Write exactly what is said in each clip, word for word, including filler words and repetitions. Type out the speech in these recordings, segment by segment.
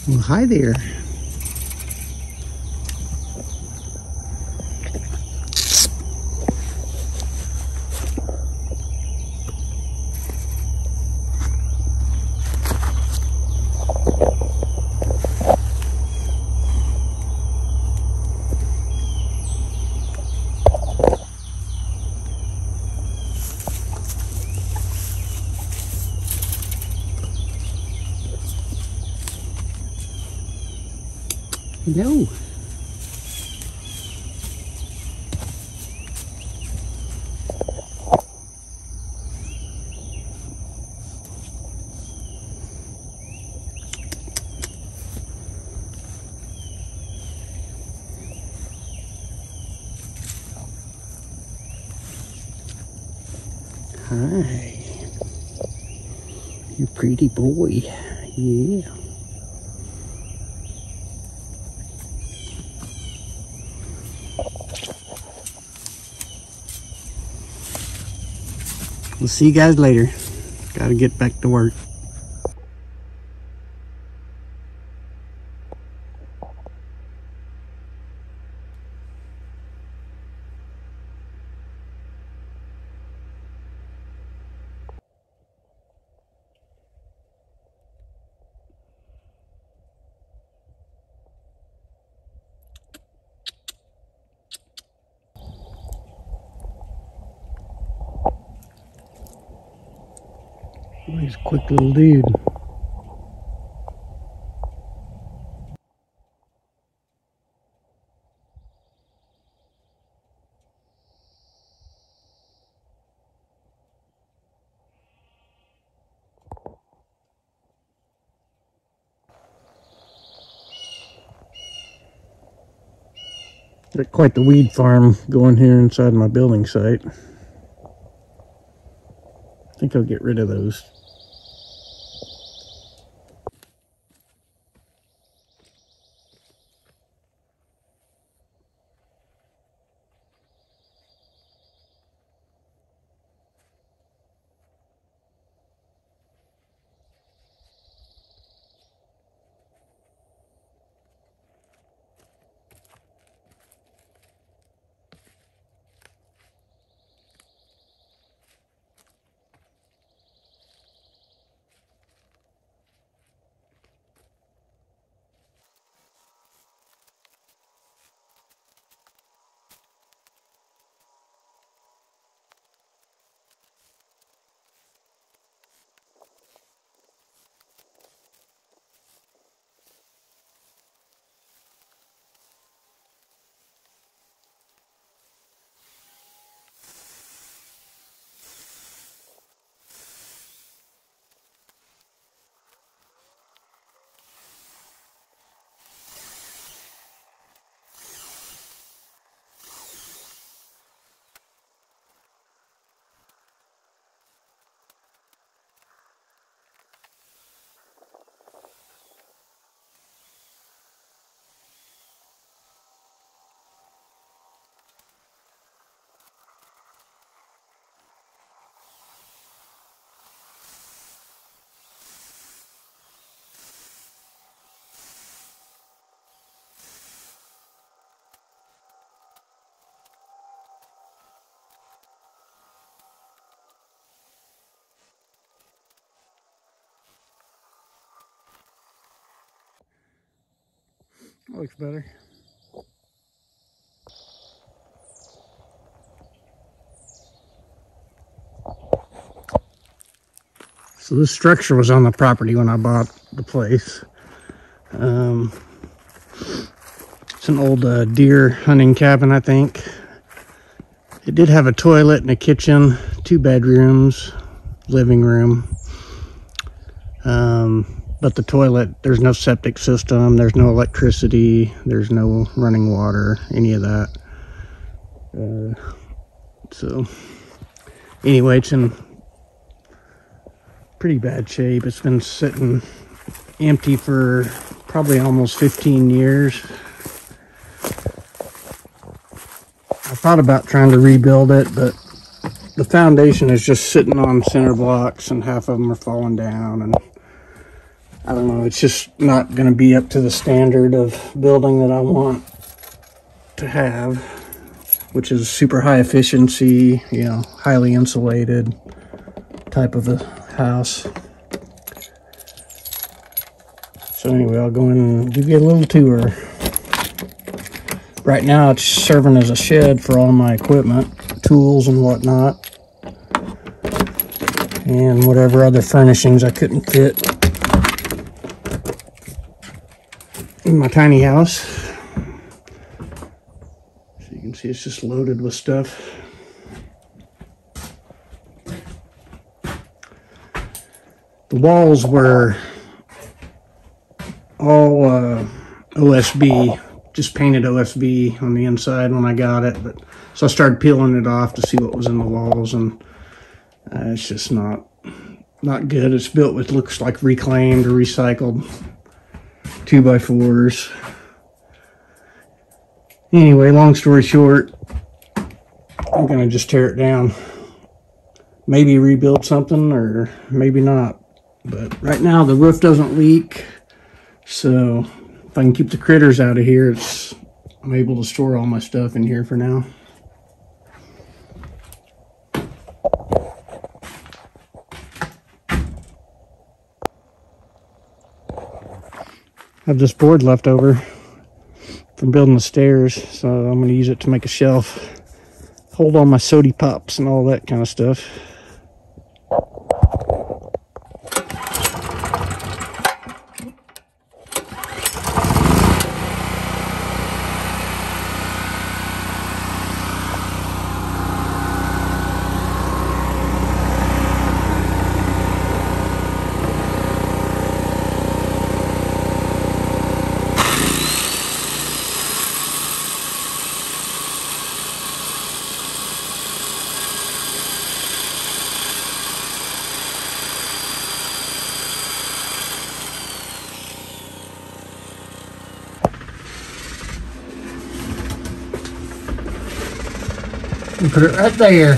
Well, hi there. Hello. Hi. You pretty boy. Yeah. We'll see you guys later. Gotta get back to work. He's a quick little dude. Got quite the weed farm going here inside my building site. I think I'll get rid of those. Looks better. So this structure was on the property when I bought the place. Um, it's an old uh, deer hunting cabin, I think. It did have a toilet and a kitchen, two bedrooms, living room. Um, but the toilet, there's no septic system, there's no electricity, there's no running water, any of that. Uh, so anyway, it's in pretty bad shape. It's been sitting empty for probably almost fifteen years. I thought about trying to rebuild it, but the foundation is just sitting on cinder blocks and half of them are falling down, and I don't know, it's just not going to be up to the standard of building that I want to have, which is super high efficiency, you know, highly insulated type of a house. So anyway, I'll go in and give you a little tour. Right now it's serving as a shed for all my equipment, tools and whatnot, and whatever other furnishings I couldn't fit in my tiny house. So you can see it's just loaded with stuff. The walls were all uh, O S B, just painted O S B on the inside when I got it. But so I started peeling it off to see what was in the walls, and uh, it's just not not good. It's built with, looks like reclaimed or recycled two by fours. Anyway, long story short, I'm gonna just tear it down. Maybe rebuild something, or maybe not. But right now the roof doesn't leak, so if I can keep the critters out of here, it's I'm able to store all my stuff in here for now. I have this board left over from building the stairs, so I'm going to use it to make a shelf, hold all my sody pops and all that kind of stuff. And put it right there.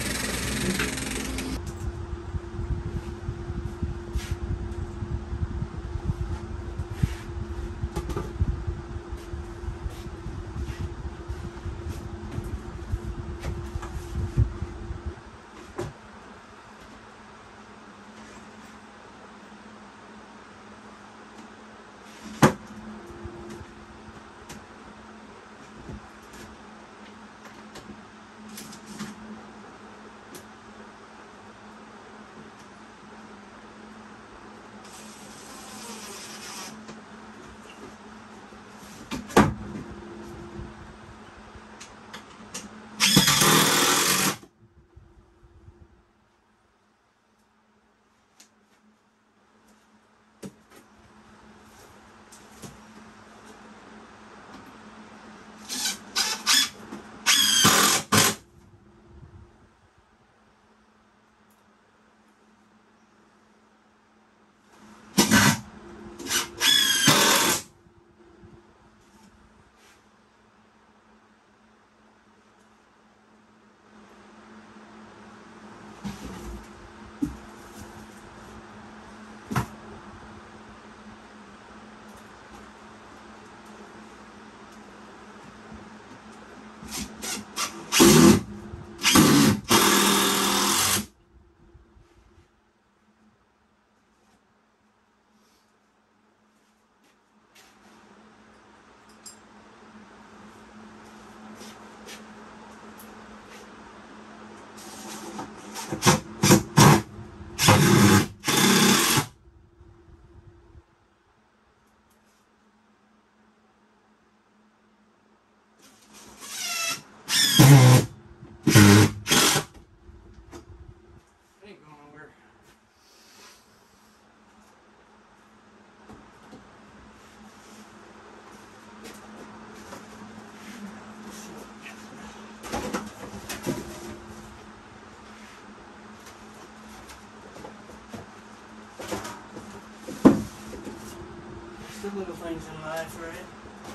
The little things in life, right?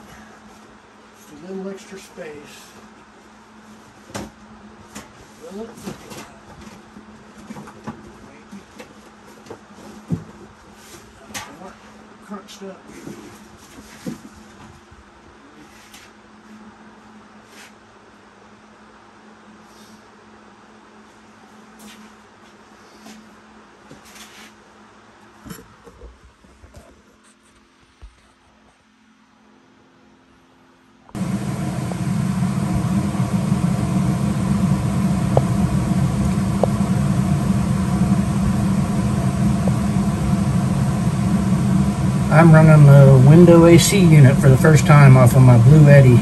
Just a little extra space. Will it? Maybe. charged up. I'm running the window A C unit for the first time off of my Bluetti.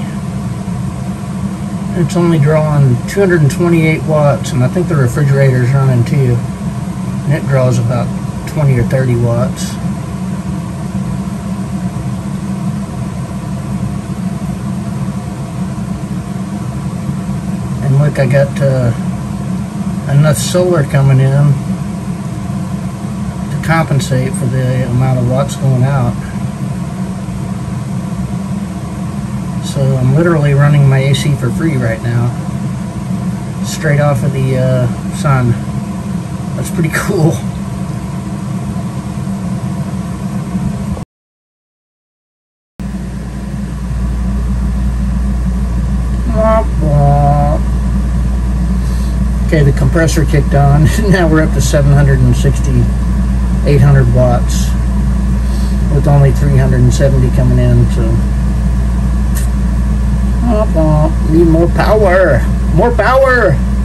It's only drawing two hundred twenty-eight watts, and I think the refrigerator's running too. And it draws about twenty or thirty watts. And look, I got uh, enough solar coming in compensate for the amount of watts going out. So I'm literally running my A C for free right now, straight off of the uh, sun. That's pretty cool. Okay, the compressor kicked on. Now we're up to seven hundred sixty, eight hundred watts with only three hundred seventy coming in, so need more power, more power.